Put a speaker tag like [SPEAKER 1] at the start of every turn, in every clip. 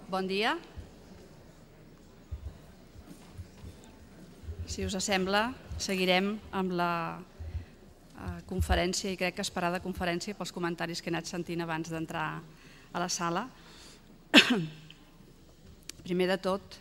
[SPEAKER 1] Bon dia. Si us sembla, seguirem amb la conferència, i crec que esperada conferència pels comentaris que he anat sentint abans d'entrar a la sala. Primer de tot,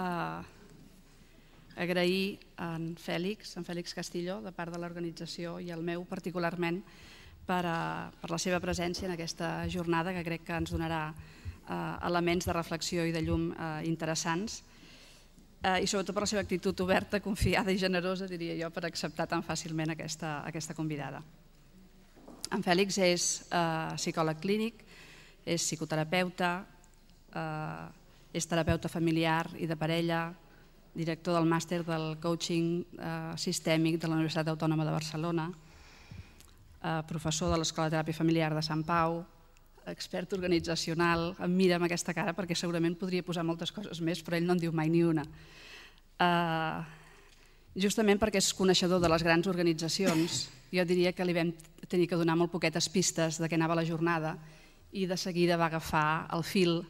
[SPEAKER 1] agrair a en Fèlix Castillo, de part de l'organització, i el meu particularment, per la seva presència en aquesta jornada, que crec que ens donarà elements de reflexió i de llum interessants, i sobretot per la seva actitud oberta, confiada i generosa, diria jo, per acceptar tan fàcilment aquesta convidada. En Fèlix és psicòleg clínic, és psicoterapeuta, és terapeuta familiar i de parella, director del màster del coaching sistèmic de la Universitat Autònoma de Barcelona, professor de l'Escola de Teràpia Familiar de Sant Pau, expert organitzacional. Em mira amb aquesta cara perquè segurament podria posar moltes coses més, però ell no en diu mai ni una. Justament perquè és coneixedor de les grans organitzacions, jo diria que li vam tenir que donar molt poquetes pistes de què anava la jornada i de seguida va agafar el fil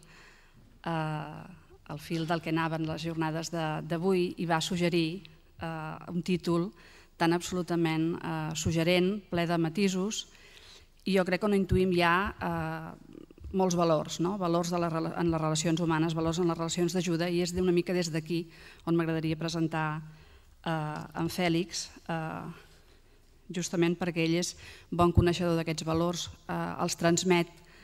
[SPEAKER 1] del que anaven les jornades d'avui i va suggerir un títol tan absolutament suggerent, ple de matisos, i jo crec que no intuïm ja molts valors, valors en les relacions humanes, valors en les relacions d'ajuda, i és una mica des d'aquí on m'agradaria presentar en Fèlix, justament perquè ell és bon coneixedor d'aquests valors, els transmet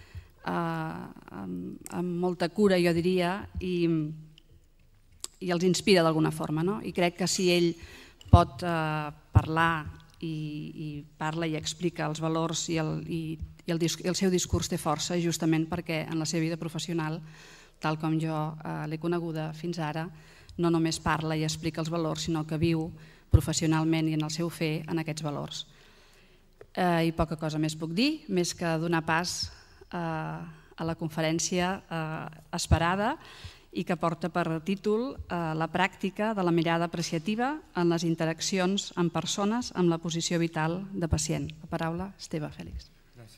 [SPEAKER 1] amb molta cura, jo diria, i els inspira d'alguna forma. I crec que si ell pot parlar i parla i explica els valors i el seu discurs té força, justament perquè en la seva vida professional, tal com jo l'he coneguda fins ara, no només parla i explica els valors, sinó que viu professionalment i en el seu fer en aquests valors. I poca cosa més puc dir, més que donar pas a la conferència esperada i que porta per títol la pràctica de la mirada apreciativa en les interaccions amb persones amb la posició vital de pacient. La paraula és teva, Fèlix.
[SPEAKER 2] Gràcies.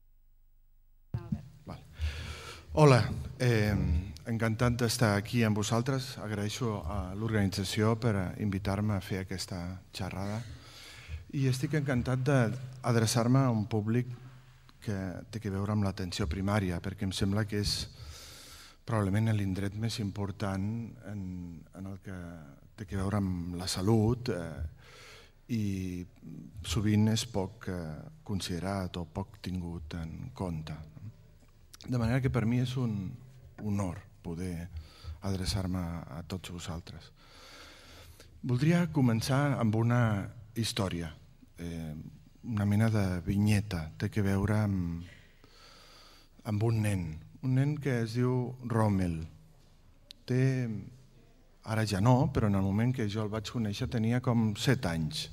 [SPEAKER 2] Hola, encantat d'estar aquí amb vosaltres. Agraeixo a l'organització per invitar-me a fer aquesta xerrada i estic encantat d'adreçar-me a un públic que té a veure amb l'atenció primària, perquè em sembla que és probablement l'indret més important en el que té a veure amb la salut i sovint és poc considerat o poc tingut en compte. De manera que per mi és un honor poder adreçar-me a tots vosaltres. Voldria començar amb una història, una mena de vinyeta, té a veure amb un nen que es diu Rommel. Ara ja no, però en el moment que jo el vaig conèixer tenia com 7 anys.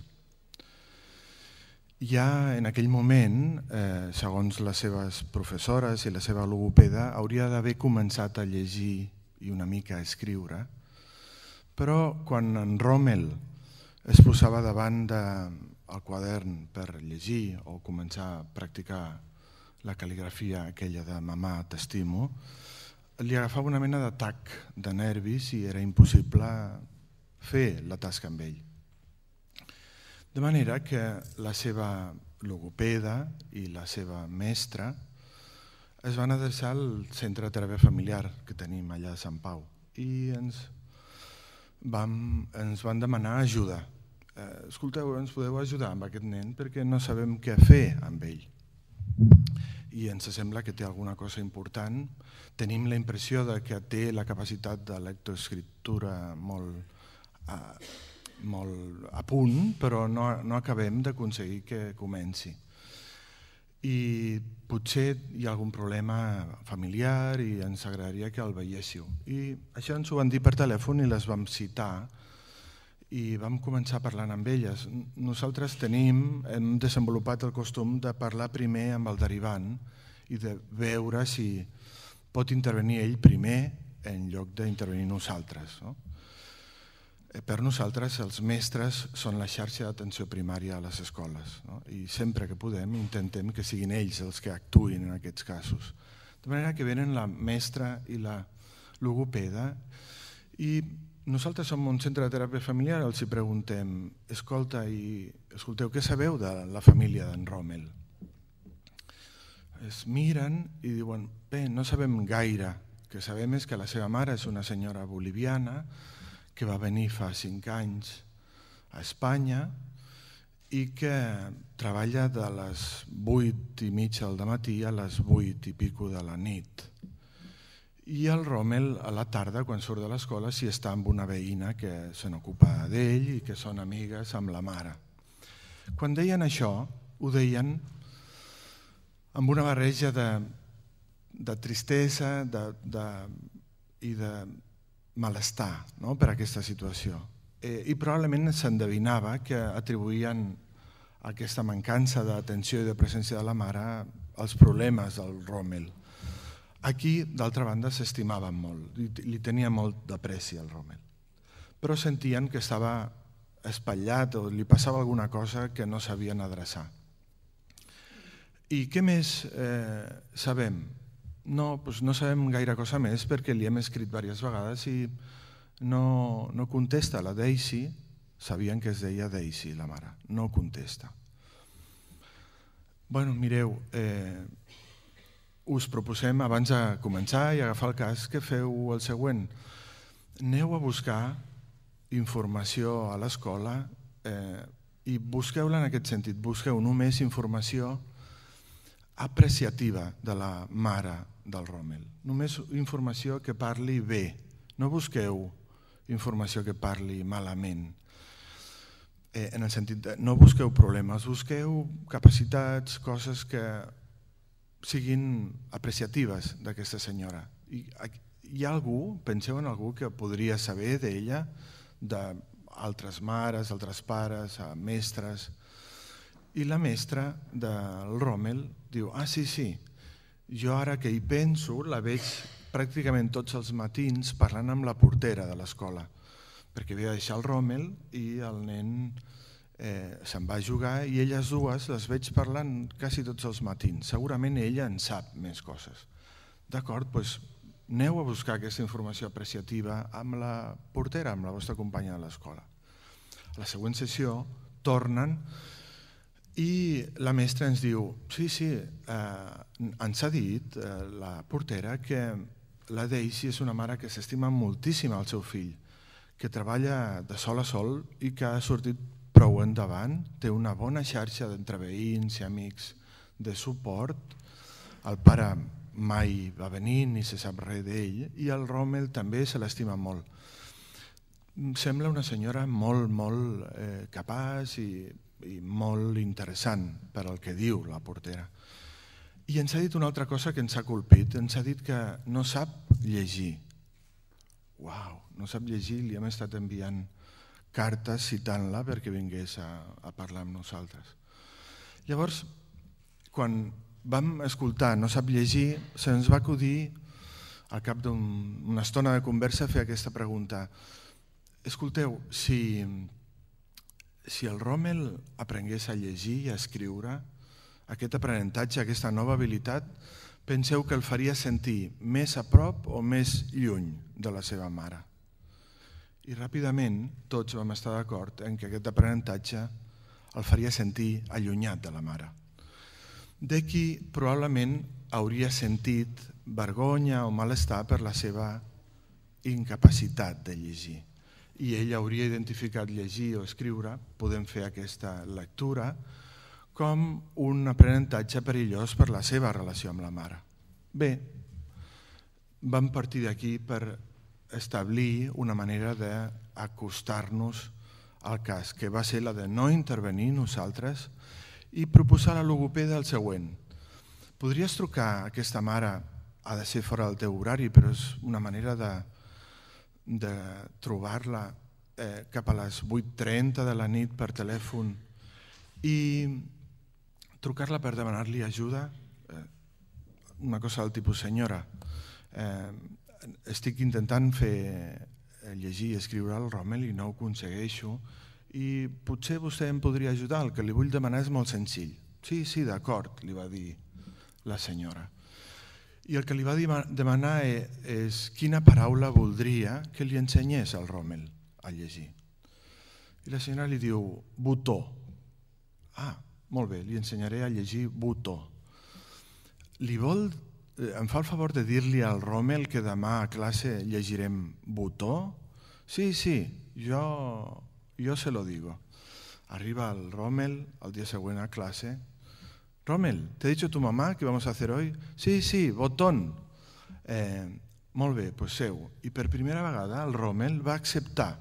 [SPEAKER 2] Ja en aquell moment, segons les seves professores i la seva logopeda, hauria d'haver començat a llegir i una mica a escriure, però quan en Rommel es posava davant del quadern per llegir o començar a practicar la cal·ligrafia aquella de mamà t'estimo, li agafava una mena d'atac de nervis i era impossible fer la tasca amb ell. De manera que la seva logopeda i la seva mestra es van adreçar al centre de teràpia familiar que tenim allà a Sant Pau i ens van demanar ajuda. Escolteu, ens podeu ajudar amb aquest nen perquè no sabem què fer amb ell. I ens sembla que té alguna cosa important. Tenim la impressió que té la capacitat de lectoescriptura molt a punt, però no acabem d'aconseguir que comenci. I potser hi ha algun problema familiar i ens agradaria que el veiéssiu. I això ens ho van dir per telèfon i les vam citar i vam començar parlant amb elles. Nosaltres hem desenvolupat el costum de parlar primer amb el derivant i de veure si pot intervenir ell primer en lloc d'intervenir nosaltres. Per nosaltres els mestres són la xarxa d'atenció primària a les escoles i sempre que podem intentem que siguin ells els que actuïn en aquests casos. De manera que venen la mestra i la logopeda, i nosaltres som un centre de teràpia familiar, els hi preguntem, escolteu, què sabeu de la família d'en Rommel? Es miren i diuen, bé, no sabem gaire, el que sabem és que la seva mare és una senyora boliviana que va venir fa 5 anys a Espanya i que treballa de les 8:30 del matí a les 8 i pico de la nit. I el Rommel a la tarda, quan surt de l'escola, s'hi està amb una veïna que se n'ocupa d'ell i que són amigues amb la mare. Quan deien això, ho deien amb una barreja de tristesa i de malestar per aquesta situació. I probablement s'endevinava que atribuïen aquesta mancança d'atenció i de presència de la mare als problemes del Rommel. Aquí, d'altra banda, s'estimaven molt, li tenia molt d'apreci al Rommel, però sentien que estava espatllat o li passava alguna cosa que no sabien adreçar. I què més sabem? No sabem gaire cosa més perquè li hem escrit diverses vegades i no contesta. La Daisy, sabien que es deia Daisy, la mare, no contesta. Bueno, mireu, us proposem, abans de començar i agafar el cas, que feu el següent. Aneu a buscar informació a l'escola i busqueu-la en aquest sentit. Busqueu només informació apreciativa de la mare del Rommel. Només informació que parli bé. No busqueu informació que parli malament. En el sentit de no busqueu problemes, busqueu capacitats, coses que siguin apreciatives d'aquesta senyora. Hi ha algú, penseu en algú que podria saber d'ella, d'altres mares, altres pares, mestres, i la mestra del Rommel diu, sí, jo ara que hi penso la veig pràcticament tots els matins parlant amb la portera de l'escola, perquè havia de deixar el Rommel i el nen se'n va jugar i elles dues les veig parlant quasi tots els matins. Segurament ella en sap més coses. D'acord, doncs aneu a buscar aquesta informació apreciativa amb la portera, amb la vostra companya de l'escola. A la següent sessió tornen i la mestra ens diu, sí, ens ha dit la portera que la Daisy és una mare que s'estima moltíssim al seu fill, que treballa de sol a sol i que ha sortit prou endavant, té una bona xarxa d'entre veïns i amics de suport, el pare mai va venir ni se sap res d'ell i el Rommel també se l'estima molt. Sembla una senyora molt capaç i molt interessant per al que diu la portera. I ens ha dit una altra cosa que ens ha colpit, ens ha dit que no sap llegir. Uau, no sap llegir, li hem estat enviant cartes citant-la perquè vingués a parlar amb nosaltres. Llavors, quan vam escoltar no sap llegir, se'ns va acudir al cap d'una estona de conversa fer aquesta pregunta. Escolteu, si el Rommel aprengués a llegir i a escriure, aquest aprenentatge, aquesta nova habilitat, penseu que el faria sentir més a prop o més lluny de la seva mare? I ràpidament tots vam estar d'acord en que aquest aprenentatge el faria sentir allunyat de la mare. De qui probablement hauria sentit vergonya o malestar per la seva incapacitat de llegir. I ell hauria identificat llegir o escriure, podem fer aquesta lectura, com un aprenentatge perillós per la seva relació amb la mare. Bé, vam partir d'aquí per establir una manera d'acostar-nos al cas, que va ser la de no intervenir nosaltres i proposar a la logopeda el següent. Podries trucar a aquesta mare, ha de ser fora del teu horari, però és una manera de trobar-la cap a les 8:30 de la nit per telèfon i trucar-la per demanar-li ajuda, una cosa del tipus, senyora, estic intentant fer llegir i escriure el Rommel i no ho aconsegueixo i potser vostè em podria ajudar, el que li vull demanar és molt senzill. Sí, d'acord, li va dir la senyora. I el que li va demanar és quina paraula voldria que li ensenyés al Rommel a llegir. I la senyora li diu botó. Ah, molt bé, li ensenyaré a llegir botó. Em fa el favor de dir-li al Rommel que demà a classe llegirem botó? Sí, yo se lo digo. Arriba el Rommel al día següent a clase. Rommel, ¿te ha dicho tu mamá qué vamos a hacer hoy? Sí, botón. Molt bé, doncs seu. I per primera vegada el Rommel va acceptar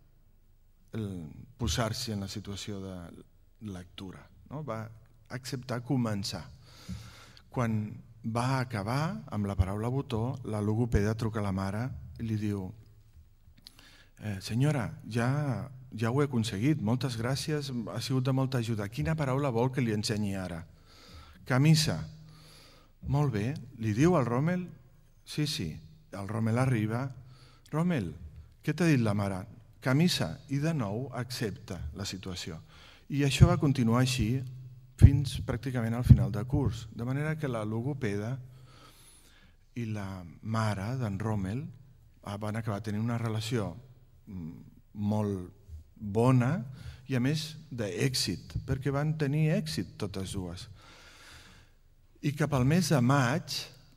[SPEAKER 2] posar-se en la situació de lectura. Va acceptar començar. Quan va acabar amb la paraula botó, la logopeda truca a la mare i li diu senyora, ja ho he aconseguit, moltes gràcies, ha sigut de molta ajuda. Quina paraula vol que li ensenyi ara? Camisa. Molt bé, li diu al Rommel? Sí. El Rommel arriba. Rommel, què t'ha dit la mare? Camisa. I de nou accepta la situació. I això va continuar així fins pràcticament al final de curs. De manera que la logopeda i la mare d'en Rommel van acabar tenint una relació molt bona i a més d'èxit, perquè van tenir èxit totes dues. I cap al mes de maig,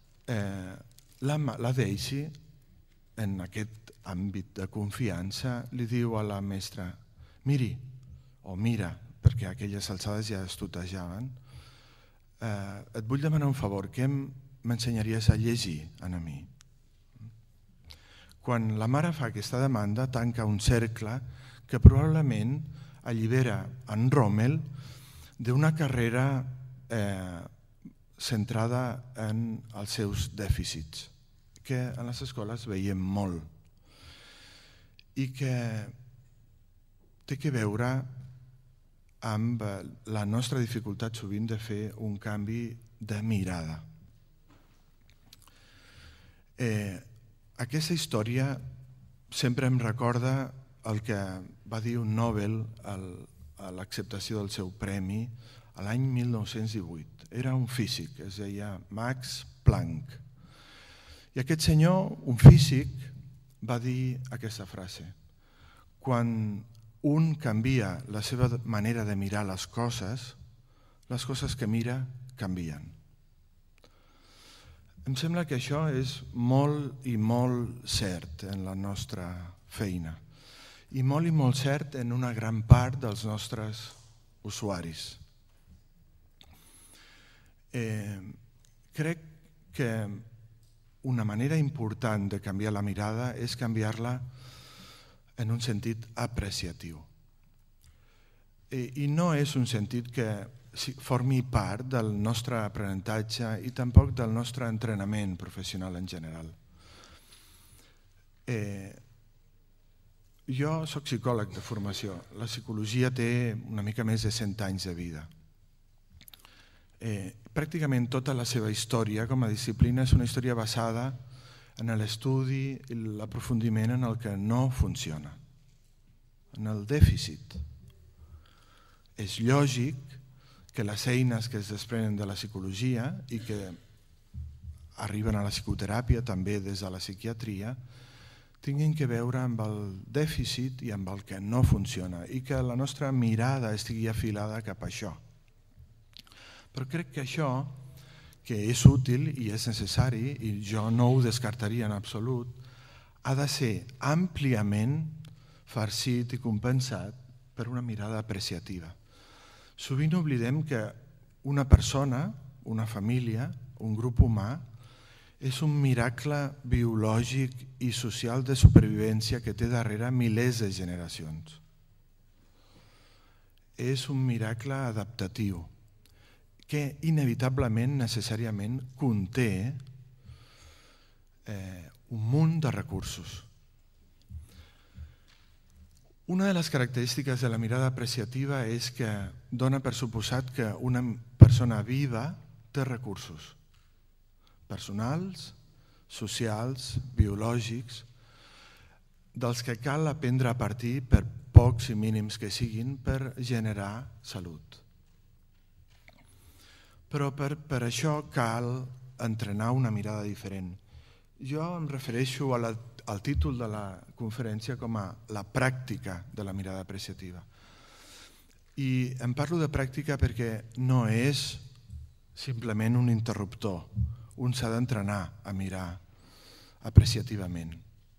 [SPEAKER 2] la Daisy, en aquest àmbit de confiança, li diu a la mestra, miri, o mira, perquè a aquelles alçades ja es tutejaven, et vull demanar un favor, què m'ensenyaries a llegir a mi? Quan la mare fa aquesta demanda, tanca un cercle que probablement allibera en Rommel d'una carrera centrada en els seus dèficits, que en les escoles veiem molt i que té a veure amb la nostra dificultat sovint de fer un canvi de mirada. Aquesta història sempre em recorda el que va dir un Nobel a l'acceptació del seu premi a l'any 1918. Era un físic, es deia Max Planck. I aquest senyor, un físic, va dir aquesta frase: quan un canvia la seva manera de mirar les coses que mira canvien. Em sembla que això és molt i molt cert en la nostra feina i molt cert en una gran part dels nostres usuaris. Crec que una manera important de canviar la mirada és canviar-la en un sentit apreciatiu. I no és un sentit que formi part del nostre aprenentatge i tampoc del nostre entrenament professional en general. Jo soc psicòleg de formació. La psicologia té una mica més de 100 anys de vida. Pràcticament tota la seva història com a disciplina és una història basada en l'estudi i l'aprofundiment en el que no funciona, en el dèficit. És lògic que les eines que es desprenen de la psicologia i que arriben a la psicoteràpia, també des de la psiquiatria, tinguin a veure amb el dèficit i amb el que no funciona i que la nostra mirada estigui afilada cap a això. Però crec que això, que és útil i és necessari, i jo no ho descartaria en absolut, ha de ser àmpliament farcit i compensat per una mirada apreciativa. Sovint oblidem que una persona, una família, un grup humà, és un miracle biològic i social de supervivència que té darrere milers de generacions. És un miracle adaptatiu que inevitablement, necessàriament, conté un munt de recursos. Una de les característiques de la mirada apreciativa és que dona per suposat que una persona viva té recursos personals, socials, biològics, dels que cal aprendre a partir, per pocs i mínims que siguin, per generar salut. Però per això cal entrenar una mirada diferent. Jo em refereixo al títol de la conferència com a la pràctica de la mirada apreciativa. I em parlo de pràctica perquè no és simplement un interruptor. Un s'ha d'entrenar a mirar apreciativament.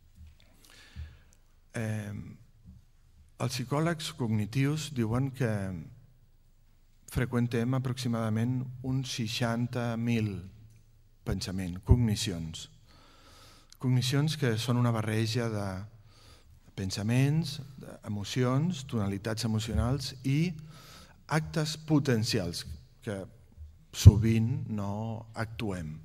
[SPEAKER 2] Els psicòlegs cognitius diuen que freqüentem aproximadament uns 60.000 pensaments, cognicions. Cognicions que són una barreja de pensaments, emocions, tonalitats emocionals i actes potencials que sovint no actuem.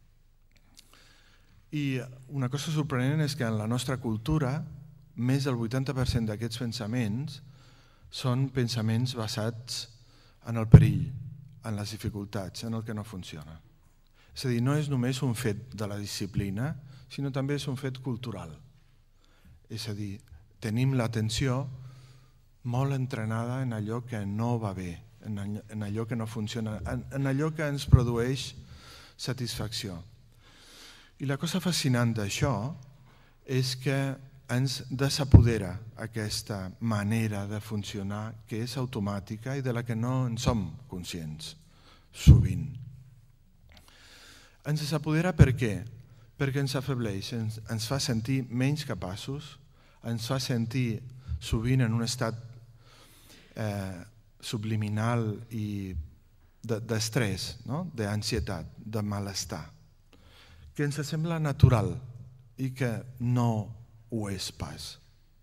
[SPEAKER 2] I una cosa sorprenent és que en la nostra cultura més del 80% d'aquests pensaments són pensaments basats en el perill, en les dificultats, en el que no funciona. És a dir, no és només un fet de la disciplina, sinó també és un fet cultural. És a dir, tenim l'atenció molt entrenada en allò que no va bé, en allò que no funciona, en allò que ens produeix satisfacció. I la cosa fascinant d'això és que ens desapodera aquesta manera de funcionar que és automàtica i de la que no en som conscients, sovint. Ens desapodera per què? Perquè ens afebleix, ens fa sentir menys capaços, ens fa sentir sovint en un estat subliminal i d'estrès, d'ansietat, de malestar, que ens sembla natural i que no ho és pas.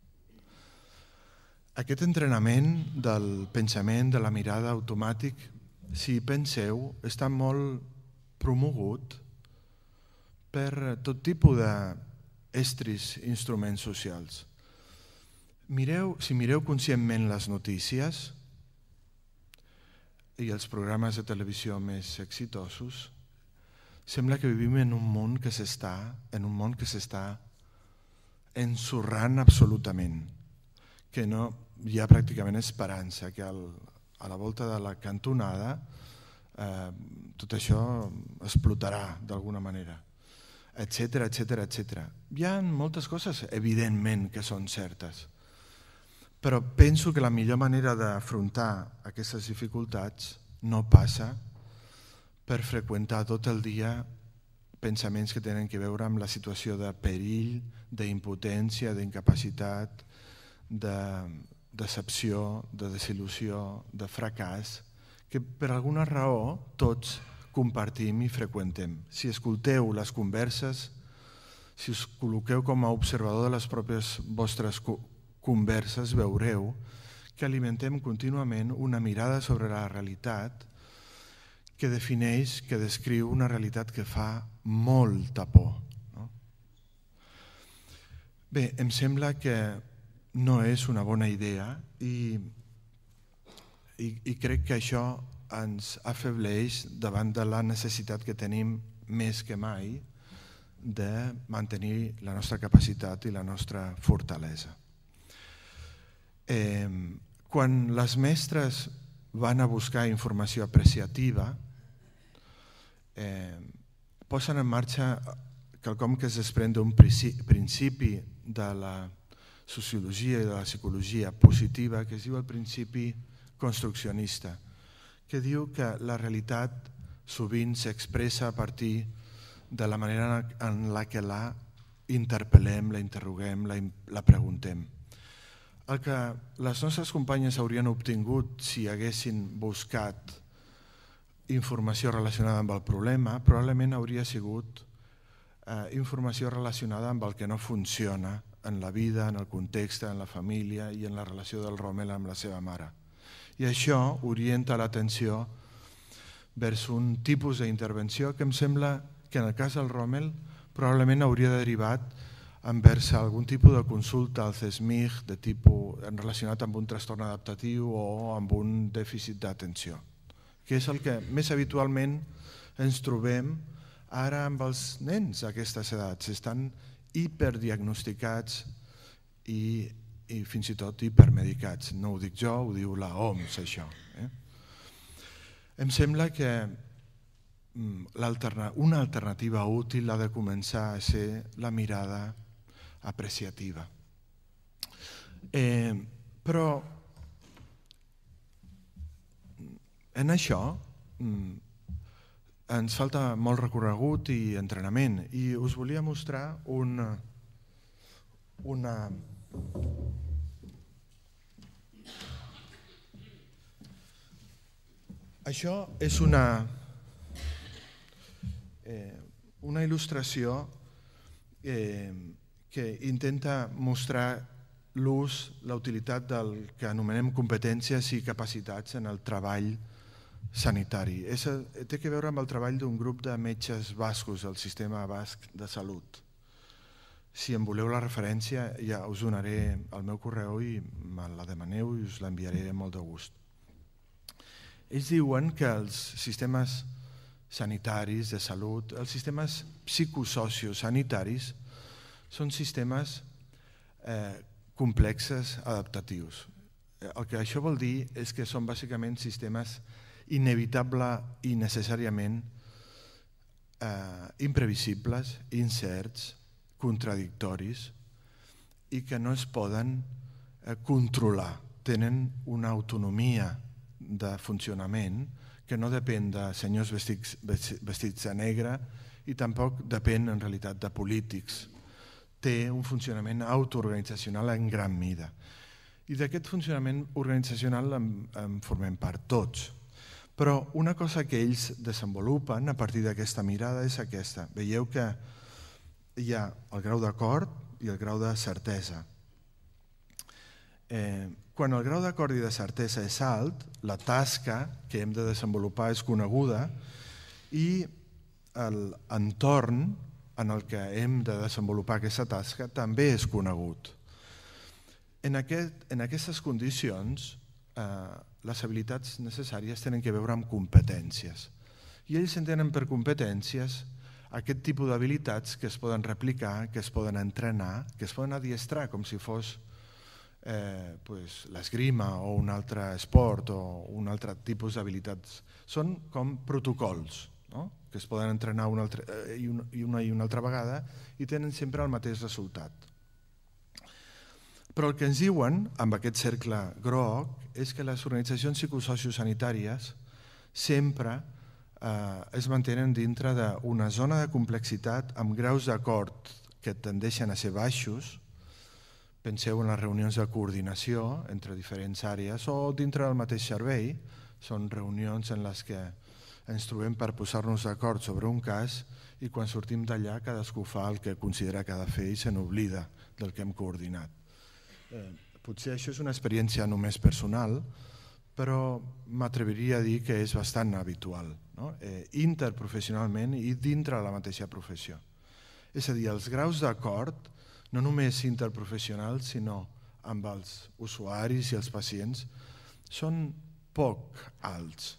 [SPEAKER 2] Aquest entrenament del pensament, de la mirada automàtic, si penseu, està molt promogut per tot tipus d'estris instruments socials. Si mireu conscientment les notícies i els programes de televisió més exitosos, sembla que vivim en un món que s'està ensorrant absolutament, que no hi ha pràcticament esperança, que a la volta de la cantonada tot això explotarà d'alguna manera, etcètera, etcètera, etcètera. Hi ha moltes coses, evidentment, que són certes, però penso que la millor manera d'afrontar aquestes dificultats no passa per freqüentar tot el dia pensaments que tenen a veure amb la situació de perill, d'impotència, d'incapacitat, de decepció, de desil·lusió, de fracàs, que per alguna raó tots compartim i freqüentem. Si escolteu les converses, si us col·loqueu com a observador de les pròpies vostres converses, veureu que alimentem contínuament una mirada sobre la realitat que defineix, que descriu una realitat que fa molta por. Bé, em sembla que no és una bona idea i crec que això ens afebleix davant de la necessitat que tenim més que mai de mantenir la nostra capacitat i la nostra fortalesa. Quan les mestres van a buscar informació apreciativa, posen en marxa quelcom que es desprèn d'un principi de la sociologia i de la psicologia positiva que es diu el principi construccionista, que diu que la realitat sovint s'expressa a partir de la manera en la que la interpel·lem, la interroguem, la preguntem. El que les nostres companyes haurien obtingut si haguessin buscat informació relacionada amb el problema probablement hauria sigut informació relacionada amb el que no funciona en la vida, en el context, en la família i en la relació del Rommel amb la seva mare. I això orienta l'atenció vers un tipus d'intervenció que em sembla que en el cas del Rommel probablement hauria derivat envers algun tipus de consulta al CESMIG de tipus relacionat amb un trastorn adaptatiu o amb un dèficit d'atenció, que és el que més habitualment ens trobem ara amb els nens a aquestes edats. Estan hiperdiagnosticats i fins i tot hipermedicats. No ho dic jo, ho diu la OMS, això. Em sembla que una alternativa útil ha de començar a ser la mirada apreciativa. Però en això ens falta molt recorregut i entrenament, i us volia mostrar Això és una il·lustració que intenta mostrar l'ús, la utilitat del que anomenem competències i capacitats en el treball sanitari. Té a veure amb el treball d'un grup de metges bascos del sistema basc de salut. Si em voleu la referència, ja us donaré el meu correu i me la demaneu i us l'enviaré amb molt de gust. Ells diuen que els sistemes sanitaris de salut, els sistemes psicosociosanitaris, són sistemes complexes adaptatius. El que això vol dir és que són bàsicament sistemes inevitable i necessàriament imprevisibles, incerts, contradictoris i que no es poden controlar. Tenen una autonomia de funcionament que no depèn de senyors vestits de negre i tampoc depèn en realitat de polítics. Té un funcionament autoorganitzacional en gran mida. I d'aquest funcionament organitzacional en formem part tots. Però una cosa que ells desenvolupen a partir d'aquesta mirada és aquesta. Veieu que hi ha el grau d'acord i el grau de certesa. Quan el grau d'acord i de certesa és alt, la tasca que hem de desenvolupar és coneguda i l'entorn en el que hem de desenvolupar aquesta tasca també és conegut. En aquestes condicions, les habilitats necessàries tenen a veure amb competències. I ells entenen per competències aquest tipus d'habilitats que es poden replicar, que es poden entrenar, que es poden adiestrar com si fos l'esgrima o un altre esport o un altre tipus d'habilitats. Són com protocols que es poden entrenar una i una altra vegada i tenen sempre el mateix resultat. Però el que ens diuen amb aquest cercle groc és que les organitzacions psicosociosanitàries sempre es mantenen dintre d'una zona de complexitat amb graus d'acord que tendeixen a ser baixos. Penseu en les reunions de coordinació entre diferents àrees o dintre del mateix servei. Són reunions en les que ens trobem per posar-nos d'acord sobre un cas i quan sortim d'allà cadascú fa el que considera que ha de fer i se n'oblida del que hem coordinat. Potser això és una experiència només personal, però m'atreviria a dir que és bastant habitual, interprofessionalment i dintre de la mateixa professió. És a dir, els graus d'acord, no només interprofessionals, sinó amb els usuaris i els pacients, són poc alts.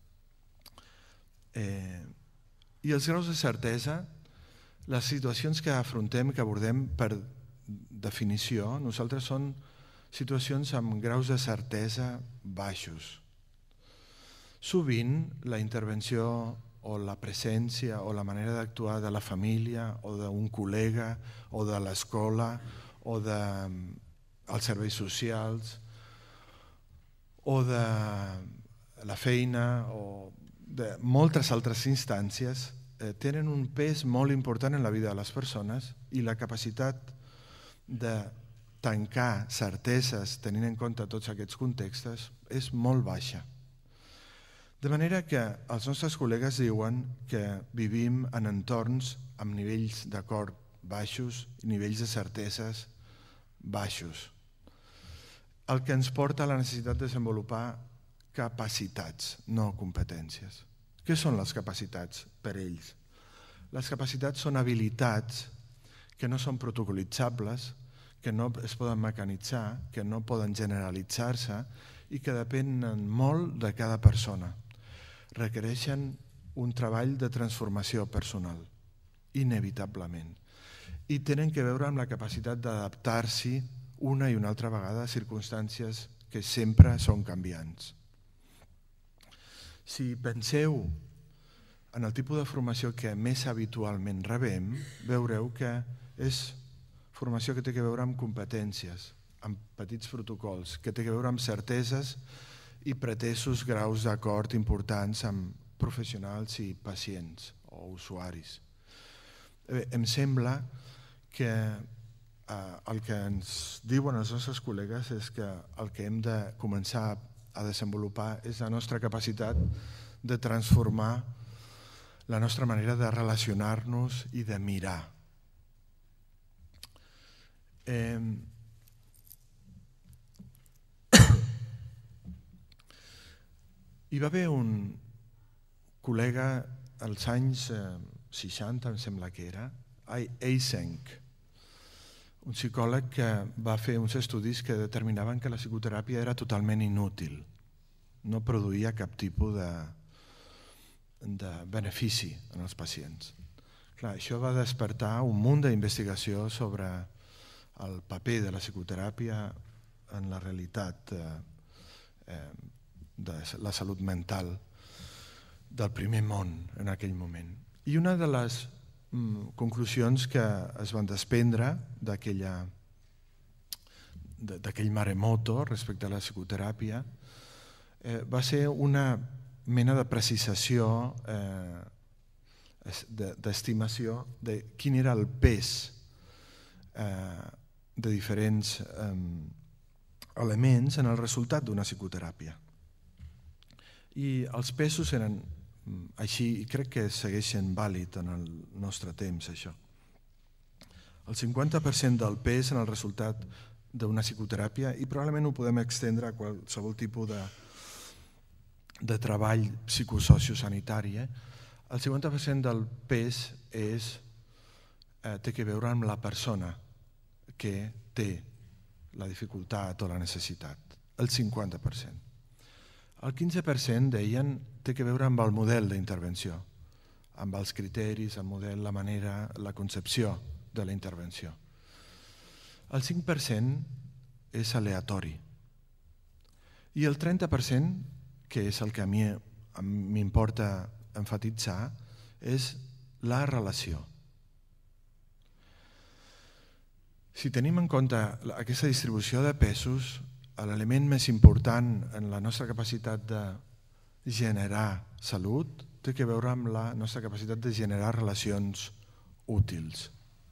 [SPEAKER 2] I els graus de certesa, les situacions que afrontem, que abordem per definició, nosaltres són situacions amb graus de certesa baixos. Sovint la intervenció o la presència o la manera d'actuar de la família o d'un col·lega o de l'escola o dels serveis socials o de la feina o de moltes altres instàncies tenen un pes molt important en la vida de les persones i la capacitat de tancar certeses tenint en compte tots aquests contextos és molt baixa. De manera que els nostres col·legues diuen que vivim en entorns amb nivells d'acord baixos i nivells de certeses baixos. El que ens porta a la necessitat de desenvolupar capacitats, no competències. Què són les capacitats per ells? Les capacitats són habilitats que no són protocolitzables, que no es poden mecanitzar, que no poden generalitzar-se i que depenen molt de cada persona. Requereixen un treball de transformació personal, inevitablement, i tenen a veure amb la capacitat d'adaptar-s'hi una i una altra vegada a circumstàncies que sempre són canviants. Si penseu en el tipus de formació que més habitualment rebem, veureu que és formació que té a veure amb competències, amb petits protocols, que té a veure amb certeses i pretesos graus d'acord importants amb professionals i pacients o usuaris. Em sembla que el que ens diuen els nostres col·legues és que el que hem de començar a desenvolupar és la nostra capacitat de transformar la nostra manera de relacionar-nos i de mirar. Hi va haver un col·lega als anys 60, em sembla que era, Eysenck, un psicòleg que va fer uns estudis que determinaven que la psicoteràpia era totalment inútil, no produïa cap tipus de benefici en els pacients. Clar, això va despertar un munt d'investigació sobre el paper de la psicoteràpia en la realitat de la salut mental del primer món en aquell moment. I una de les conclusions que es van desprendre d'aquell maremoto respecte a la psicoteràpia va ser una mena de precisació, d'estimació de quin era el pes de diferents elements en el resultat d'una psicoteràpia. I els pesos eren així, i crec que segueixen vàlid en el nostre temps, això. El 50% del pes en el resultat d'una psicoteràpia, i probablement ho podem extendre a qualsevol tipus de treball psicosociosanitari, el 50% del pes té a veure amb la persona que té la dificultat o la necessitat, el 50%. El 15% deien té a veure amb el model d'intervenció, amb els criteris, el model, la manera, la concepció de la intervenció. El 5% és aleatori. I el 30%, que és el que a mi m'importa emfatitzar, és la relació. Si tenim en compte aquesta distribució de pesos, l'element més important en la nostra capacitat de generar salut té a veure amb la nostra capacitat de generar relacions útils.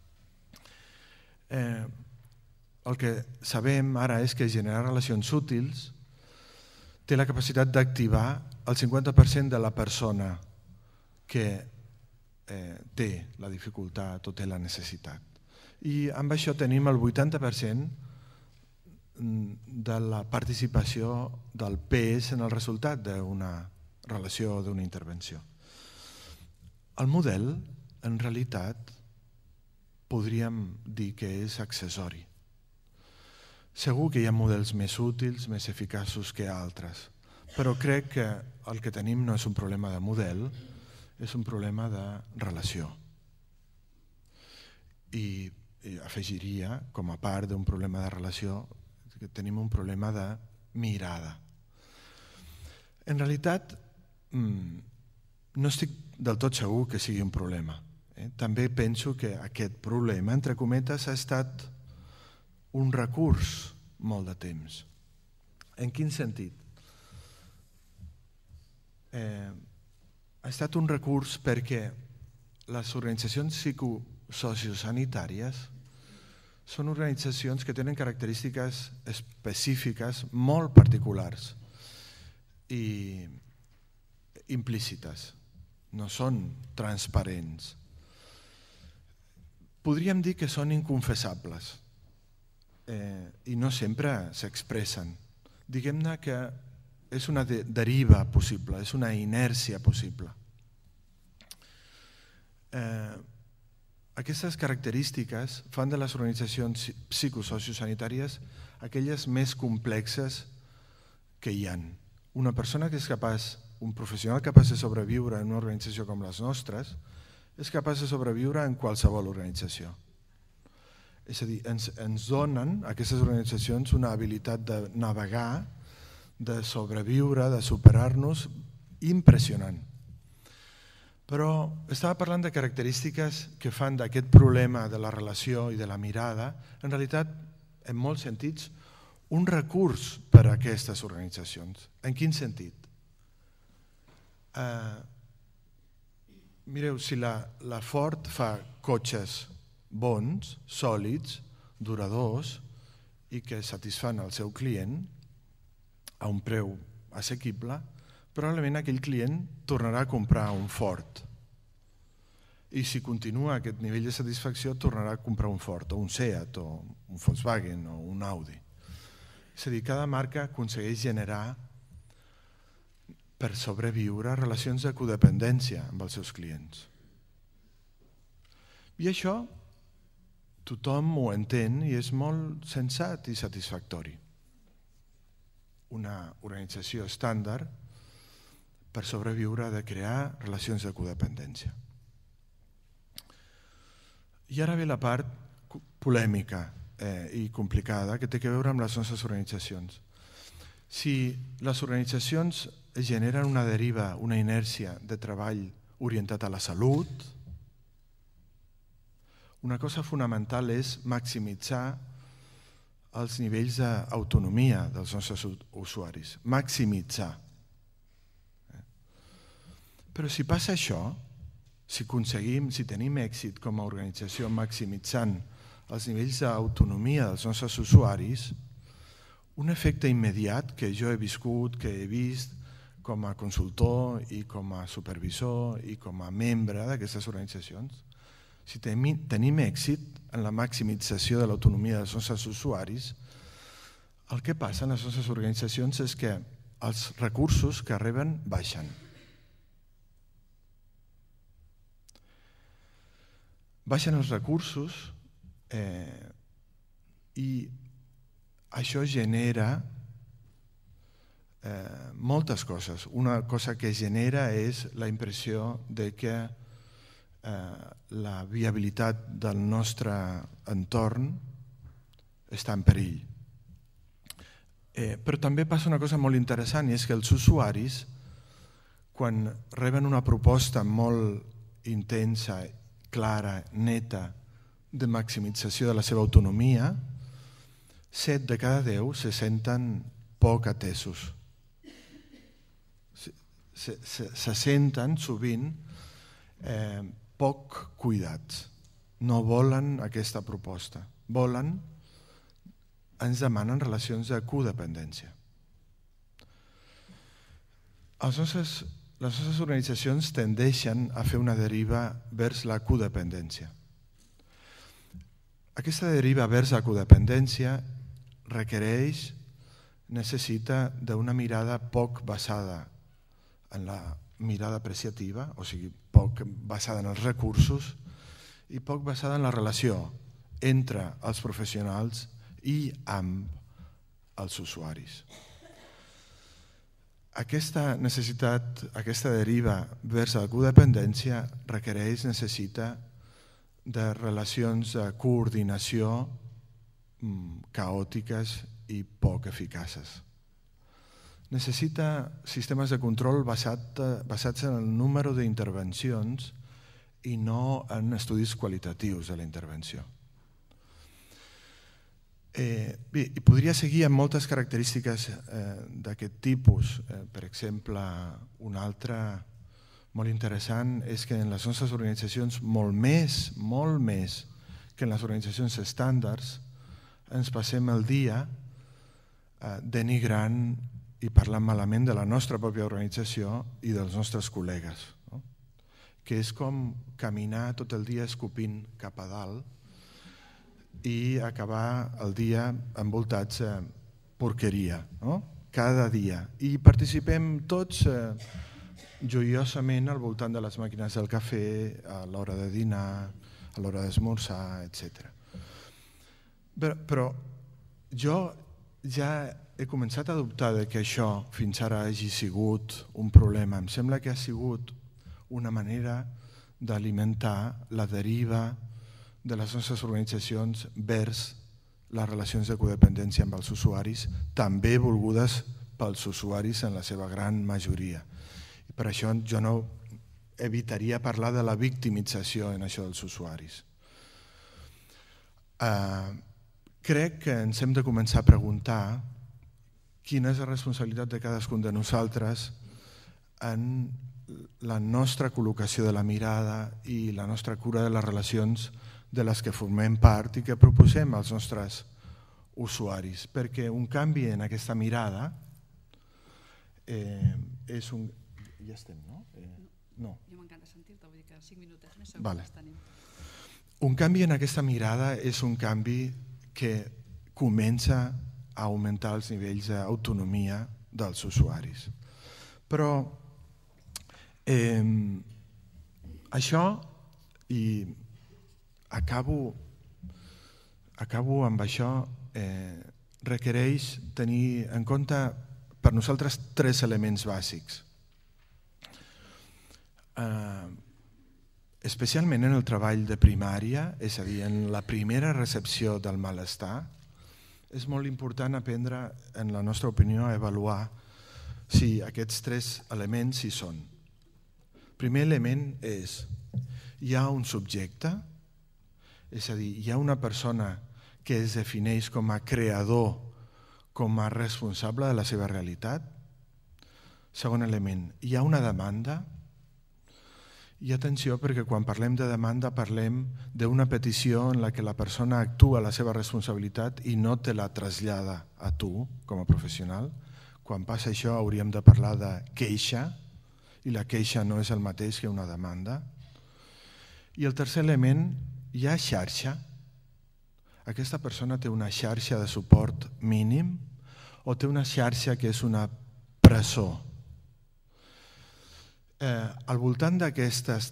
[SPEAKER 2] El que sabem ara és que generar relacions útils té la capacitat d'activar el 50% de la persona que té la dificultat o té la necessitat. I amb això tenim el 80% de la participació del pes en el resultat d'una relació o d'una intervenció. El model, en realitat, podríem dir que és accessori. Segur que hi ha models més útils, més eficaços que altres, però crec que el que tenim no és un problema de model, és un problema de relació. I afegiria, com a part d'un problema de relació, que tenim un problema de mirada. En realitat, no estic del tot segur que sigui un problema. També penso que aquest problema, entre cometes, ha estat un recurs molt de temps. En quin sentit? Ha estat un recurs perquè les organitzacions psicosociosanitàries són organitzacions que tenen característiques específiques molt particulars i implícites, no són transparents. Podríem dir que són inconfessables i no sempre s'expressen. Diguem-ne que és una deriva possible, és una inèrcia possible. Aquestes característiques fan de les organitzacions psicosociosanitàries aquelles més complexes que hi ha. Una persona que és capaç, un professional capaç de sobreviure en una organització com les nostres, és capaç de sobreviure en qualsevol organització. És a dir, ens donen aquestes organitzacions una habilitat de navegar, de sobreviure, de superar-nos, impressionant. Però estava parlant de característiques que fan d'aquest problema de la relació i de la mirada, en realitat, en molts sentits, un recurs per a aquestes organitzacions. En quin sentit? Mireu, si la Ford fa cotxes bons, sòlids, duradors i que satisfan el seu client a un preu assequible, probablement aquell client tornarà a comprar un Ford. I si continua aquest nivell de satisfacció, tornarà a comprar un Ford, o un Seat, o un Volkswagen, o un Audi. És a dir, cada marca aconsegueix generar, per sobreviure, relacions de codependència amb els seus clients. I això tothom ho entén i és molt sensat i satisfactori. Una organització estàndard, per sobreviure, ha de crear relacions de codependència. I ara ve la part polèmica i complicada que té a veure amb les nostres organitzacions. Si les organitzacions generen una deriva, una inèrcia de treball orientat a la salut, una cosa fonamental és maximitzar els nivells d'autonomia dels nostres usuaris. Maximitzar. Però si passa això, si tenim èxit com a organització maximitzant els nivells d'autonomia dels nostres usuaris, un efecte immediat que jo he viscut, que he vist com a consultor i com a supervisor i com a membre d'aquestes organitzacions, si tenim èxit en la maximització de l'autonomia dels nostres usuaris, el que passa en les nostres organitzacions és que els recursos que reben baixen. Baixen els recursos i això genera moltes coses. Una cosa que genera és la impressió de que la viabilitat del nostre entorn està en perill. Però també passa una cosa molt interessant i és que els usuaris, quan reben una proposta molt intensa, clara, neta, de maximització de la seva autonomia, 7 de cada 10 se senten poc atesos. Se senten sovint poc cuidats. No volen aquesta proposta. Ens demanen relacions de codependència. Les nostres organitzacions tendeixen a fer una deriva vers la codependència. Aquesta deriva vers la codependència necessita d'una mirada poc basada en la mirada apreciativa, o sigui, poc basada en els recursos i poc basada en la relació entre els professionals i amb els usuaris. Aquesta necessitat, aquesta deriva vers la codependència necessita de relacions de coordinació caòtiques i poc eficaces. Necessita sistemes de control basats en el número d'intervencions i no en estudis qualitatius de la intervenció. Bé, i podria seguir amb moltes característiques d'aquest tipus. Per exemple, una altra molt interessant és que en les nostres organitzacions, molt més que en les organitzacions estàndards, ens passem el dia denigrant i parlant malament de la nostra pròpia organització i dels nostres col·legues, que és com caminar tot el dia escopint cap a dalt i acabar el dia envoltats de porqueria, cada dia. I participem tots joiosament al voltant de les màquines del cafè, a l'hora de dinar, a l'hora d'esmorzar, etc. Però jo ja he començat a dubtar que això fins ara hagi sigut un problema. Em sembla que ha sigut una manera d'alimentar la deriva de les nostres organitzacions vers les relacions de codependència amb els usuaris, també volgudes pels usuaris en la seva gran majoria. I per això jo no evitaria parlar de la victimització en això dels usuaris. Crec que ens hem de començar a preguntar quina és la responsabilitat de cadascun de nosaltres en la nostra col·locació de la mirada i la nostra cura de les relacions de les que formem part i que proposem als nostres usuaris, perquè un canvi en aquesta mirada és un... Ja estem, no? No.
[SPEAKER 1] Jo m'encanta sentir-te, vull dir que 5 minutets més
[SPEAKER 2] Vale.
[SPEAKER 1] segons tenim.
[SPEAKER 2] Un canvi en aquesta mirada és un canvi que comença a augmentar els nivells d'autonomia dels usuaris. Però això, i acabo amb això, requereix tenir en compte per nosaltres 3 elements bàsics. Especialment en el treball de primària, és a dir, en la primera recepció del malestar, és molt important aprendre, en la nostra opinió, a avaluar si aquests 3 elements hi són. El primer element és, hi ha un subjecte, és a dir, hi ha una persona que es defineix com a creador, com a responsable de la seva realitat. Segon element, hi ha una demanda. I atenció, perquè quan parlem de demanda parlem d'una petició en la que la persona actua la seva responsabilitat i no te la trasllada a tu com a professional. Quan passa això hauríem de parlar de queixa, i la queixa no és el mateix que una demanda. I el tercer element, hi ha xarxa. Aquesta persona té una xarxa de suport mínim o té una xarxa que és una presó. Al voltant d'aquests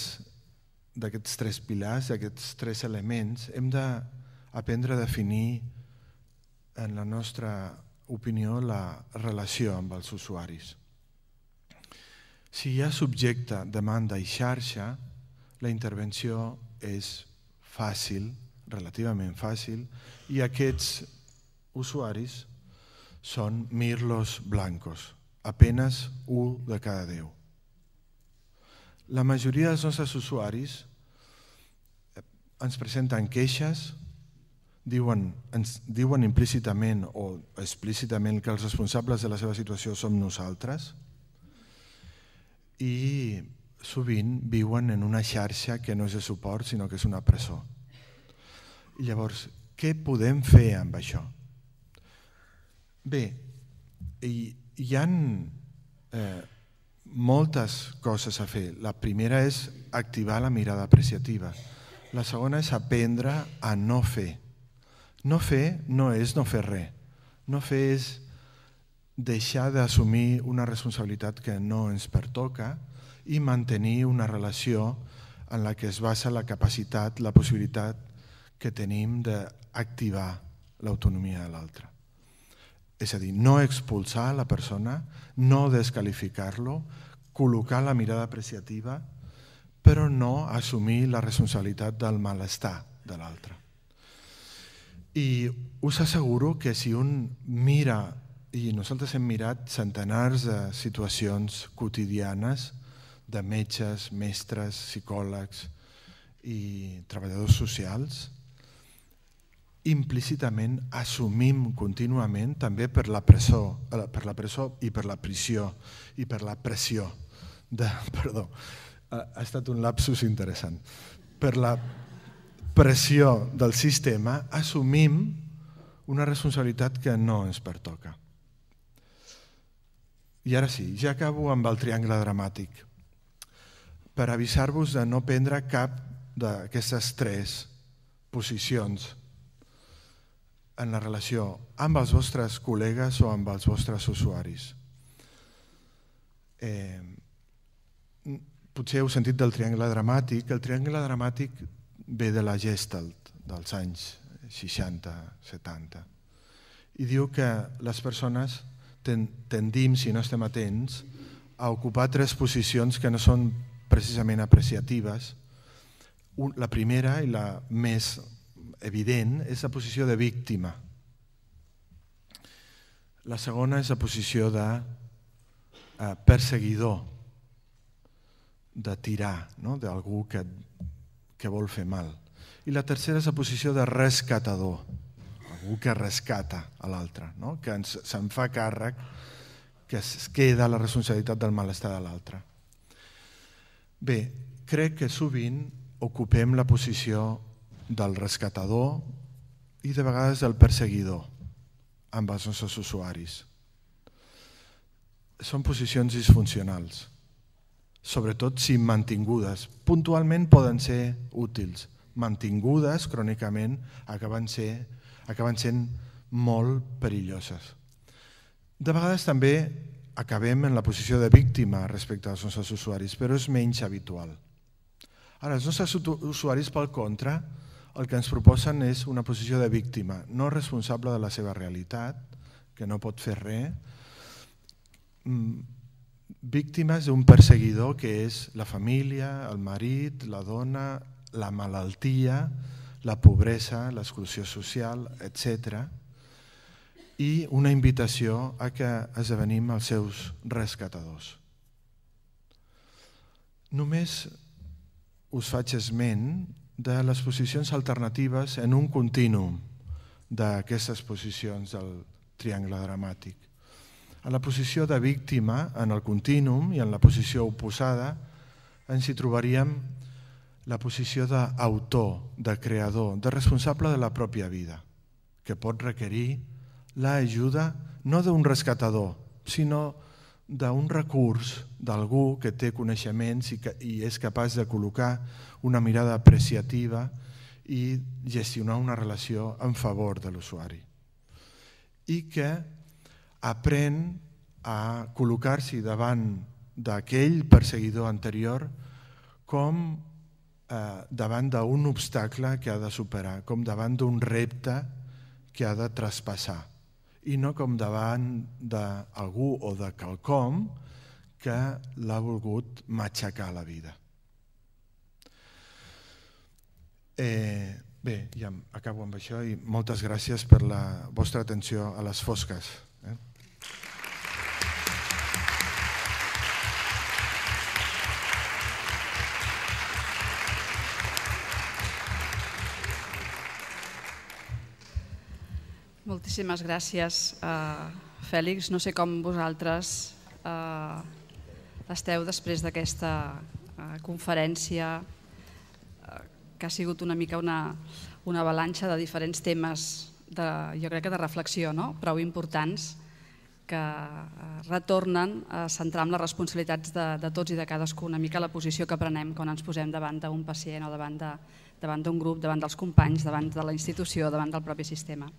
[SPEAKER 2] 3 pilars, d'aquests 3 elements, hem d'aprendre a definir, en la nostra opinió, la relació amb els usuaris. Si hi ha subjecte, demanda i xarxa, la intervenció és fàcil, relativament fàcil, i aquests usuaris són mirlos blancos, apenas 1 de cada 10. La majoria dels nostres usuaris ens presenten queixes, ens diuen implícitament o explícitament que els responsables de la seva situació som nosaltres i sovint viuen en una xarxa que no és de suport sinó que és una presó. I llavors, què podem fer amb això? Bé, hi ha moltes coses a fer. La primera és activar la mirada apreciativa. La segona és aprendre a no fer. No fer no és no fer res. No fer és deixar d'assumir una responsabilitat que no ens pertoca i mantenir una relació en la que es basa la capacitat, la possibilitat que tenim d'activar l'autonomia de l'altre. És a dir, no expulsar la persona, no descalificar-lo, col·locar la mirada apreciativa, però no assumir la responsabilitat del malestar de l'altre. I us asseguro que si un mira, i nosaltres hem mirat centenars de situacions quotidianes de metges, mestres, psicòlegs i treballadors socials, implícitament assumim contínuament, també per la presó i per la prisió i per la pressió, perdó, ha estat un lapsus interessant, per la pressió del sistema assumim una responsabilitat que no ens pertoca. I ara sí, ja acabo amb el triangle dramàtic, per avisar-vos de no prendre cap d'aquestes 3 posicions en la relació amb els vostres col·legues o amb els vostres usuaris. Potser heu sentit del triangle dramàtic. El triangle dramàtic ve de la Gestalt dels anys 60-70 i diu que les persones tendim, si no estem atents, a ocupar 3 posicions que no són precisament apreciatives. La primera i la més evident és la posició de víctima. La segona és la posició de perseguidor. de tirar, d'algú que vol fer mal. I la tercera és la posició de rescatador, algú que rescata a l'altre, que se'n fa càrrec, que es queda la responsabilitat del malestar de l'altre. Bé, crec que sovint ocupem la posició del rescatador i de vegades del perseguidor amb els nostres usuaris. Són posicions disfuncionals, sobretot si mantingudes. Puntualment poden ser útils, mantingudes crònicament acaben sent molt perilloses. De vegades també acabem en la posició de víctima respecte als nostres usuaris, però és menys habitual. Ara, els nostres usuaris, pel contra, el que ens proposen és una posició de víctima, no responsable de la seva realitat, que no pot fer res, víctimes d'un perseguidor que és la família, el marit, la dona, la malaltia, la pobresa, l'exclusió social, etc. I una invitació a que esdevenim els seus rescatadors. Només us faig esment de les posicions alternatives en un contínuum d'aquestes posicions del triangle dramàtic. A la posició de víctima, en el contínuum, i en la posició oposada, ens hi trobaríem la posició d'autor, de creador, de responsable de la pròpia vida, que pot requerir l'ajuda no d'un rescatador, sinó d'un recurs d'algú que té coneixements i és capaç de col·locar una mirada apreciativa i gestionar una relació en favor de l'usuari. I que aprèn a col·locar-s'hi davant d'aquell perseguidor anterior com davant d'un obstacle que ha de superar, com davant d'un repte que ha de traspassar, i no com davant d'algú o de quelcom que l'ha volgut matxacar a la vida. Bé, ja acabo amb això i moltes gràcies per la vostra atenció a les fosques.
[SPEAKER 1] Moltíssimes gràcies, Fèlix. No sé com vosaltres esteu després d'aquesta conferència que ha sigut una mica una avalanxa de diferents temes, jo crec que de reflexió, prou importants, que retornen a centrar en les responsabilitats de tots i de cadascú una mica la posició que prenem quan ens posem davant d'un pacient o davant d'un grup, davant dels companys, davant de la institució, davant del propi sistema.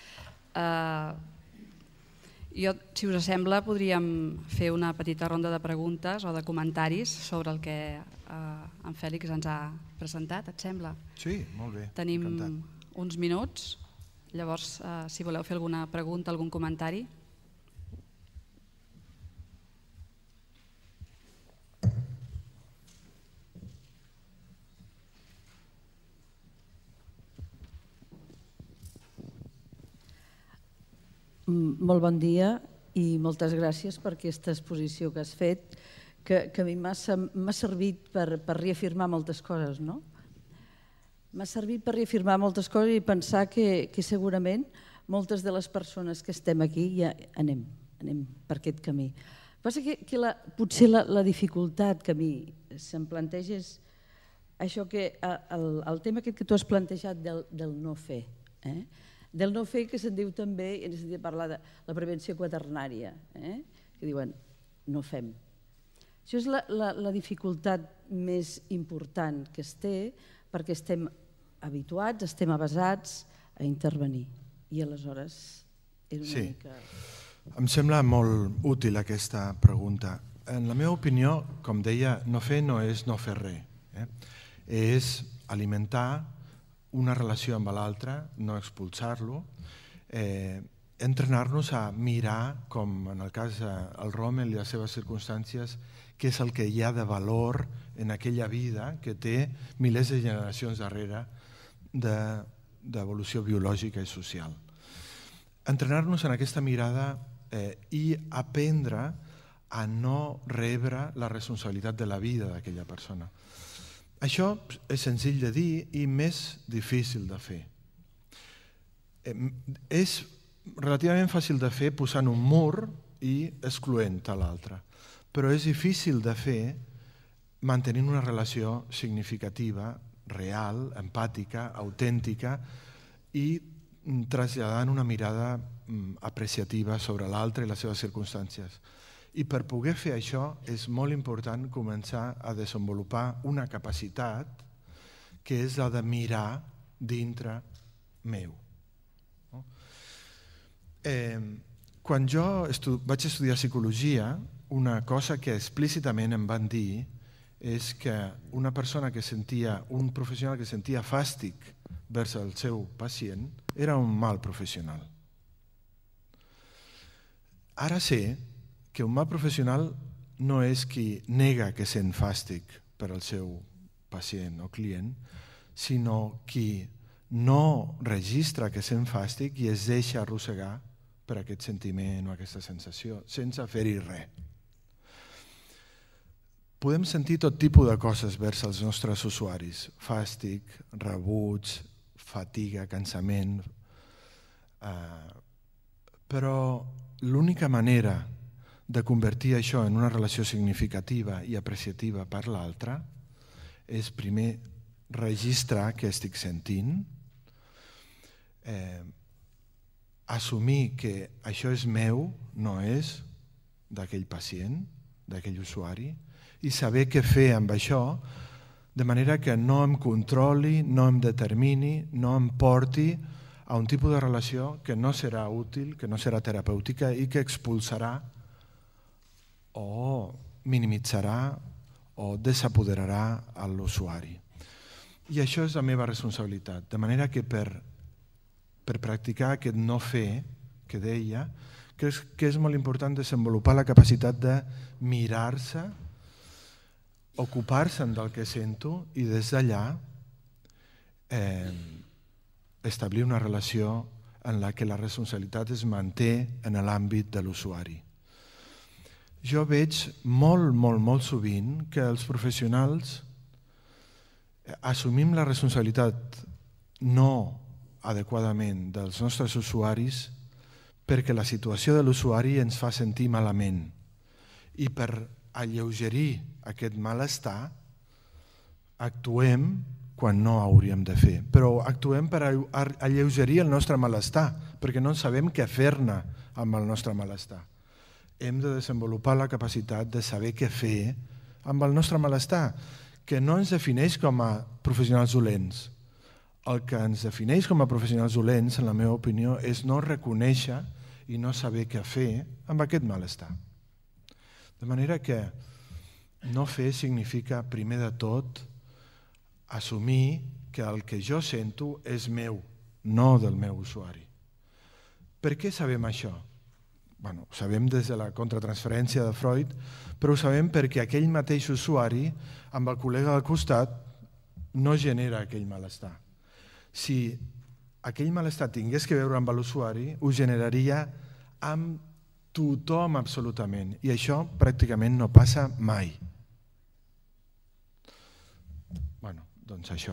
[SPEAKER 1] Jo, si us sembla, podríem fer una petita ronda de preguntes o de comentaris sobre el que en Fèlix ens ha presentat, et sembla?
[SPEAKER 2] Sí, molt bé.
[SPEAKER 1] Tenim uns minuts, llavors si voleu fer alguna pregunta, algun comentari.
[SPEAKER 3] Molt bon dia i moltes gràcies per aquesta exposició que has fet, que a mi m'ha servit per reafirmar moltes coses. M'ha servit per reafirmar moltes coses i pensar que segurament moltes de les persones que estem aquí ja anem per aquest camí. El que passa que potser la dificultat que a mi se'm planteja és això que el tema aquest que tu has plantejat del no fer, del no fer, que se'n diu també, en el sentit de parlar de la prevenció quaternària, que diuen no fem. Això és la dificultat més important que es té perquè estem habituats, estem avesats a intervenir. I aleshores és una mica...
[SPEAKER 2] Em sembla molt útil aquesta pregunta. En la meva opinió, com deia, no fer no és no fer res. És alimentar una relació amb l'altre, no expulsar-lo, entrenar-nos a mirar, com en el cas del Rommel i les seves circumstàncies, què és el que hi ha de valor en aquella vida que té milers de generacions darrere d'evolució biològica i social. Entrenar-nos en aquesta mirada i aprendre a no rebre la responsabilitat de la vida d'aquella persona. Això és senzill de dir i més difícil de fer. És relativament fàcil de fer posant un mur i excloent a l'altre, però és difícil de fer mantenint una relació significativa, real, empàtica, autèntica i traslladant una mirada apreciativa sobre l'altre i les seves circumstàncies. I per poder fer això és molt important començar a desenvolupar una capacitat que és la de mirar dintre meu. Quan jo vaig estudiar psicologia, una cosa que explícitament em van dir és que una persona que sentia, un professional que sentia fàstic vers el seu pacient era un mal professional. Ara sé que un mal professional no és qui nega que sent fàstic per al seu pacient o client, sinó qui no registra que sent fàstic i es deixa arrossegar per aquest sentiment o aquesta sensació, sense fer-hi res. Podem sentir tot tipus de coses vers els nostres usuaris, fàstic, rebuig, fatiga, cansament, però l'única manera de convertir això en una relació significativa i apreciativa per l'altre és primer registrar què estic sentint, assumir que això és meu, no és d'aquell pacient, d'aquell usuari, i saber què fer amb això, de manera que no em controli, no em determini, no em porti a un tipus de relació que no serà útil, que no serà terapèutica i que expulsarà o minimitzarà o desapoderarà a l'usuari. I això és la meva responsabilitat, de manera que per practicar aquest no fer que deia, que és molt important desenvolupar la capacitat de mirar-se, ocupar-se'n del que sento i des d'allà establir una relació en la que la responsabilitat es manté en l'àmbit de l'usuari. Jo veig molt sovint que els professionals assumim la responsabilitat no adequadament dels nostres usuaris perquè la situació de l'usuari ens fa sentir malament i per alleugerir aquest malestar actuem quan no hauríem de fer, però actuem per alleugerir el nostre malestar perquè no sabem què fer-ne amb el nostre malestar. Hem de desenvolupar la capacitat de saber què fer amb el nostre malestar, que no ens defineix com a professionals dolents. El que ens defineix com a professionals dolents, en la meva opinió, és no reconèixer i no saber què fer amb aquest malestar. De manera que no fer significa, primer de tot, assumir que el que jo sento és meu, no del meu usuari. Per què sabem això? Ho sabem des de la contratransferència de Freud, però ho sabem perquè aquell mateix usuari amb el col·lega del costat no genera aquell malestar. Si aquell malestar tingués que veure amb l'usuari, ho generaria amb tothom absolutament, i això pràcticament no passa mai. Doncs això.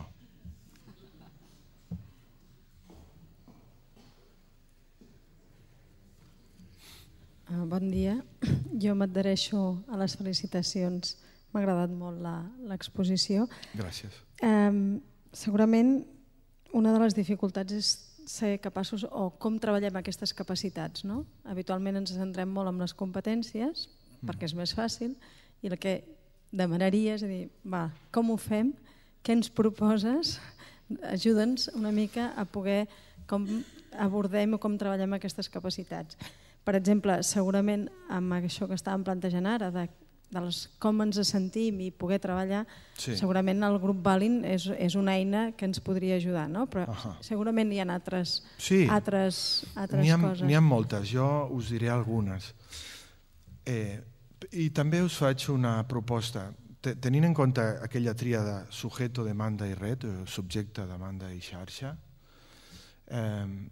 [SPEAKER 4] Bon dia. Jo m'adhereixo a les felicitacions. M'ha agradat molt l'exposició.
[SPEAKER 2] Gràcies.
[SPEAKER 4] Segurament una de les dificultats és ser capaços, o com treballem aquestes capacitats. Habitualment ens centrem molt en les competències, perquè és més fàcil, i el que demanaria és dir, com ho fem? Què ens proposes? Ajuda'ns una mica a poder com abordem o com treballem aquestes capacitats. Per exemple, segurament amb això que estàvem plantejant ara, de com ens sentim i poder treballar, segurament el grup Balin és una eina que ens podria ajudar, però segurament hi ha altres coses.
[SPEAKER 2] N'hi ha moltes, jo us diré algunes. I també us faig una proposta. Tenint en compte aquella tríada sujeto, demanda i red, subjecte, demanda i xarxa,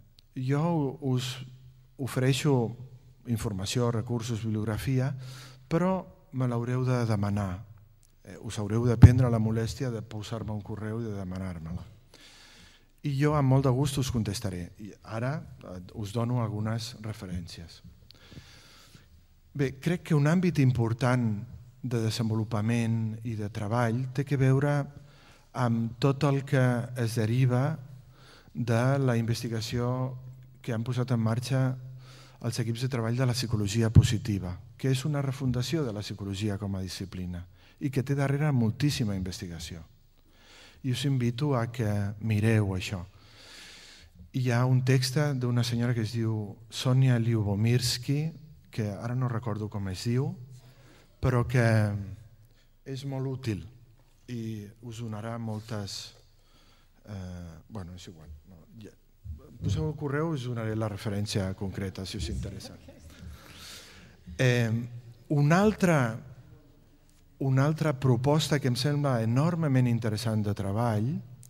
[SPEAKER 2] jo us ofereixo informació, recursos, bibliografia, però me l'haureu de demanar. Us haureu de prendre la molèstia de posar-me un correu i de demanar-me-la. I jo amb molt de gust us contestaré. Ara us dono algunes referències. Bé, crec que un àmbit important de desenvolupament i de treball té que veure amb tot el que es deriva de la investigació que han posat en marxa els equips de treball de la psicologia positiva, que és una refundació de la psicologia com a disciplina i que té darrere moltíssima investigació. I us invito a que mireu això. Hi ha un text d'una senyora que es diu Sonia Lyubomirsky, que ara no recordo com es diu, però que és molt útil i us donarà moltes... Bueno, és igual. Poseu el correu i us donaré la referència concreta, si us interessa. Una altra proposta que em sembla enormement interessant de treball,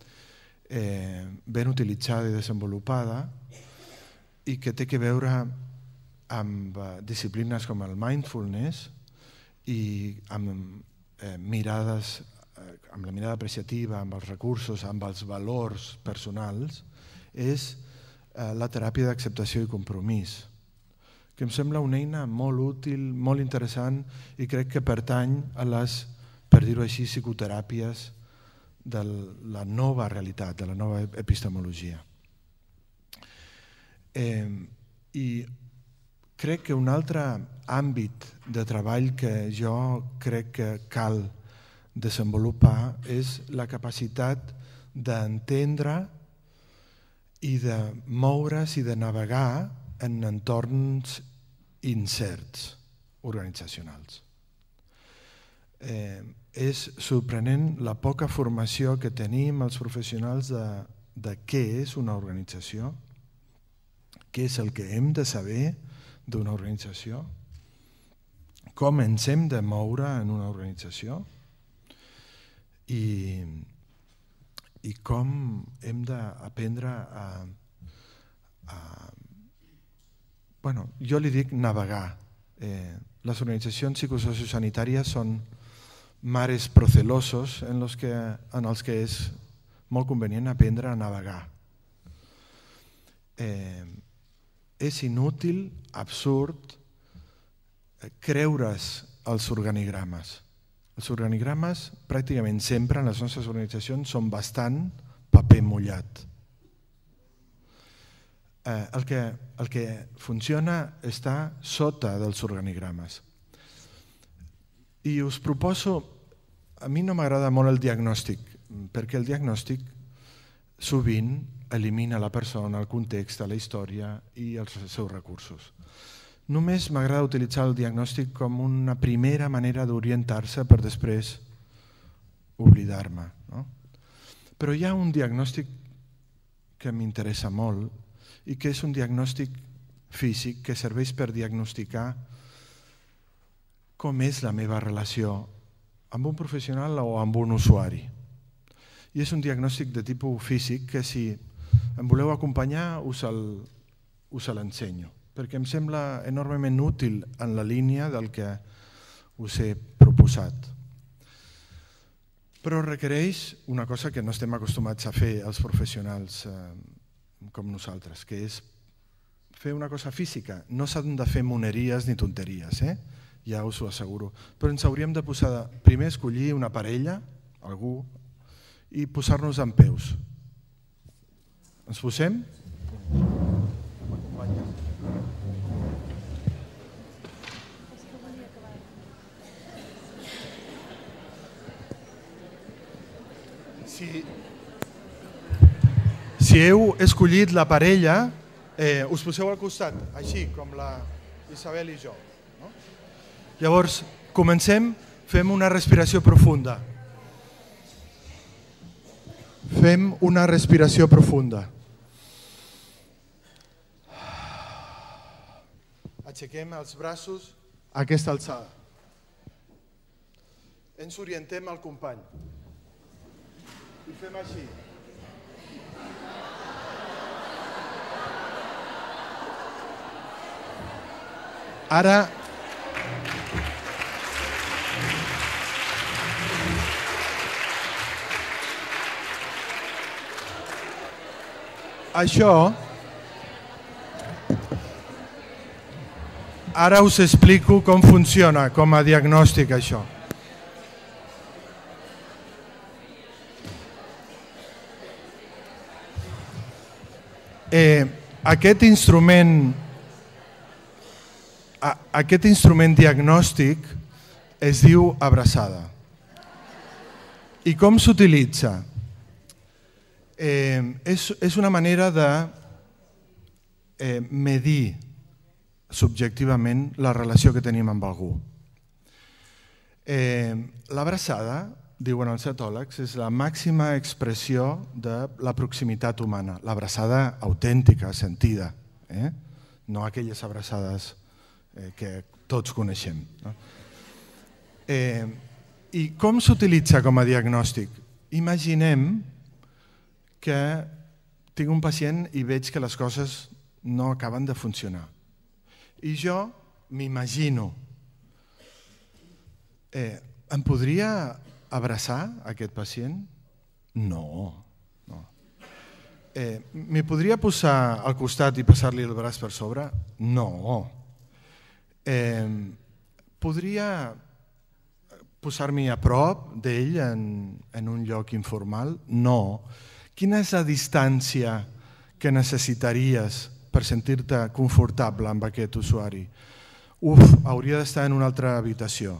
[SPEAKER 2] ben utilitzada i desenvolupada, i que té que veure amb disciplines com el mindfulness i amb la mirada apreciativa, amb els recursos, amb els valors personals, és la teràpia d'acceptació i compromís, que em sembla una eina molt útil, molt interessant i crec que pertany a les, per dir-ho així, psicoteràpies de la nova realitat, de la nova epistemologia. I crec que un altre àmbit de treball que jo crec que cal desenvolupar és la capacitat d'entendre i de moure's i de navegar en entorns incerts organitzacionals. És sorprenent la poca formació que tenim els professionals de què és una organització, què és el que hem de saber d'una organització, com ens hem de moure en una organització i com hem d'aprendre a jo li dic navegar. Les organitzacions psicosociosanitàries són mares procelosos en els que és molt convenient aprendre a navegar. És inútil, absurd, creure's els organigrames. Els organigrames pràcticament sempre en les nostres organitzacions són bastant paper mullat. El que funciona està sota dels organigrames. I us proposo, a mi no m'agrada molt el diagnòstic, perquè el diagnòstic sovint elimina la persona, el context, la història i els seus recursos. Només m'agrada utilitzar el diagnòstic com una primera manera d'orientar-se per després oblidar-me. Però hi ha un diagnòstic que m'interessa molt i que és un diagnòstic físic que serveix per diagnosticar com és la meva relació amb un professional o amb un usuari. I és un diagnòstic de tipus físic que si em voleu acompanyar us l'ensenyo, perquè em sembla enormement útil en la línia del que us he proposat. Però requereix una cosa que no estem acostumats a fer els professionals com nosaltres, que és fer una cosa física. No s'han de fer moneries ni tonteries, ja us ho asseguro. Però ens hauríem de posar, primer escollir una parella, algú, i posar-nos en peus. Ens posem? Si heu escollit la parella, us poseu al costat, així com la Isabel i jo. Llavors, comencem, fem una respiració profunda. Fem una respiració profunda. Aixequem els braços a aquesta alçada. Ens orientem al company. I fem així. Ara Això... Ara us explico com funciona com a diagnòstic això. Aquest instrument diagnòstic es diu abraçada. I com s'utilitza? És una manera de medir subjectivament la relació que tenim amb algú. L'abraçada, diuen els etòlegs, és la màxima expressió de la proximitat humana, l'abraçada autèntica, sentida, no aquelles abraçades que tots coneixem. I com s'utilitza com a diagnòstic? Imaginem que tinc un pacient i veig que les coses no acaben de funcionar. I jo m'imagino, em podria abraçar aquest pacient? No. M'hi podria posar al costat i passar-li el braç per sobre? No. Podria posar-m'hi a prop d'ell en un lloc informal? No. Quina és la distància que necessitaries per sentir-te confortable amb aquest usuari? Hauria d'estar en una altra habitació.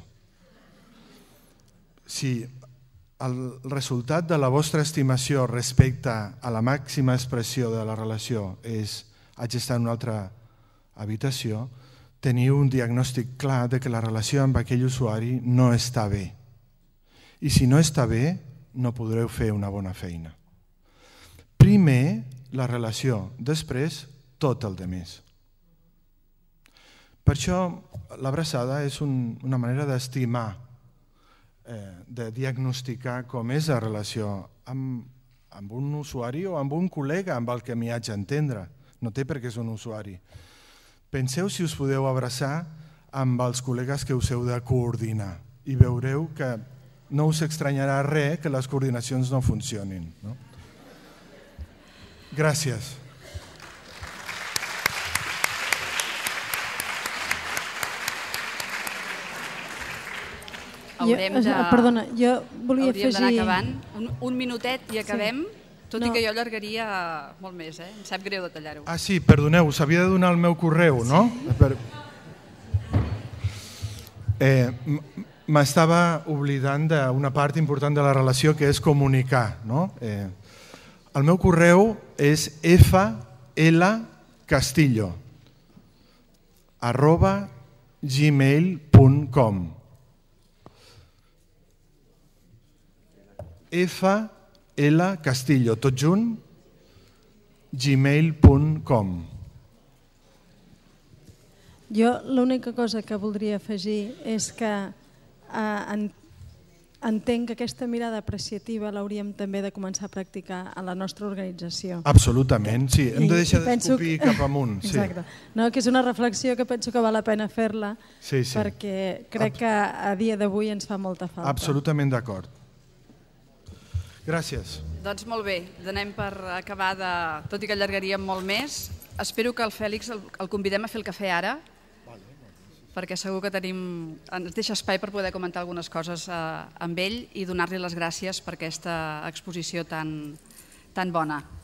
[SPEAKER 2] Si el resultat de la vostra estimació respecte a la màxima expressió de la relació és haig d'estar en una altra habitació, teniu un diagnòstic clar de que la relació amb aquell usuari no està bé. I si no està bé, no podreu fer una bona feina. Primer, la relació, després, tot el demés. Per això, l'abraçada és una manera d'estimar, de diagnosticar com és la relació amb un usuari o amb un col·lega amb el que m'hi haig d'entendre. No té per què és un usuari. Penseu si us podeu abraçar amb els col·legues que us heu de coordinar i veureu que no us estranyarà res que les coordinacions no funcionin. Gràcies.
[SPEAKER 4] Perdona, jo volia afegir...
[SPEAKER 1] Hauríem d'anar acabant. Un minutet i acabem, tot i que jo allargaria molt més. Em sap greu de tallar-ho.
[SPEAKER 2] Ah, sí, perdoneu, us havia de donar el meu correu, no? M'estava oblidant d'una part important de la relació que és comunicar. El meu correu és flcastillo@gmail.com flcastillo, tot junt, gmail.com.
[SPEAKER 4] Jo l'única cosa que voldria afegir és que entenc que aquesta mirada apreciativa l'hauríem també de començar a practicar a la nostra organització.
[SPEAKER 2] Absolutament, sí. Hem de deixar d'escopir cap amunt.
[SPEAKER 4] Exacte. Que és una reflexió que penso que val la pena fer-la perquè crec que a dia d'avui ens fa molta falta.
[SPEAKER 2] Absolutament d'acord. Gràcies.
[SPEAKER 1] Doncs molt bé, donem per acabar, tot i que allargaríem molt més. Espero que el Fèlix el convidem a fer el cafè ara, perquè segur que ens deixa espai per poder comentar algunes coses amb ell i donar-li les gràcies per aquesta exposició tan bona.